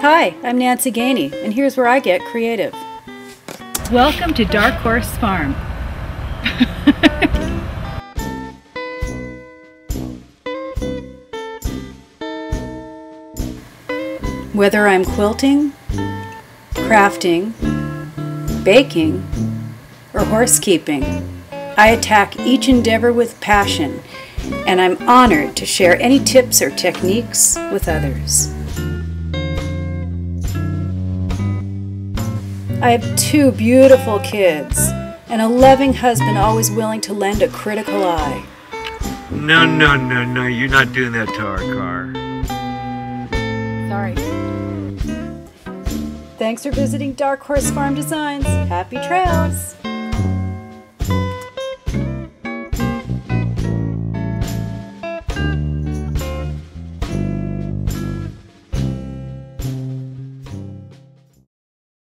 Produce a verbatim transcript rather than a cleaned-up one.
Hi, I'm Nancy Geaney, and here's where I get creative. Welcome to Dark Horse Farm. Whether I'm quilting, crafting, baking, or horsekeeping, I attack each endeavor with passion, and I'm honored to share any tips or techniques with others. I have two beautiful kids, and a loving husband always willing to lend a critical eye. No, no, no, no, you're not doing that to our car. Sorry. Thanks for visiting Dark Horse Farm Designs. Happy trails!